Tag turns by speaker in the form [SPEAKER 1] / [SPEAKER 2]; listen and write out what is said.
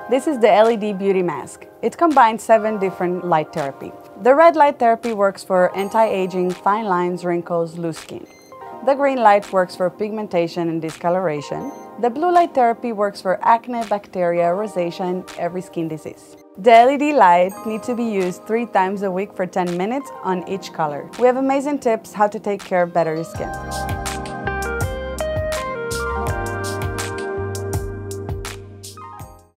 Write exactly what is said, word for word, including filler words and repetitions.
[SPEAKER 1] This is the L E D Beauty Mask. It combines seven different light therapy. The red light therapy works for anti-aging, fine lines, wrinkles, loose skin. The green light works for pigmentation and discoloration. The blue light therapy works for acne, bacteria, rosacea, and every skin disease. The L E D light needs to be used three times a week for ten minutes on each color. We have amazing tips how to take care of better your skin.